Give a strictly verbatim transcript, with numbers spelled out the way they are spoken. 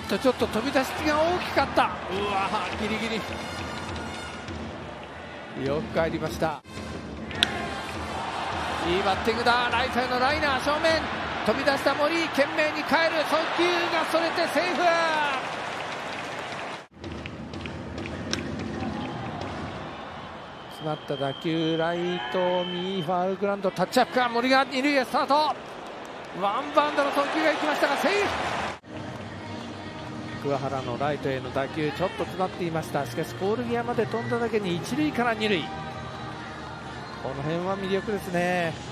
とちょっと飛び出しが大きかった。うわギリギリよく帰りました。いいバッティングだ。ライトへのライナー正面飛び出した森、懸命に帰る送球がそれてセーフ。詰まった打球ライト右ファウルグラウンドタッチアップか。森が二塁へスタート。ワンバウンドの送球がいきましたがセーフ。桑原のライトへの打球ちょっと詰まっていました。しかしポール際まで飛んだだけに一塁から二塁、この辺は魅力ですね。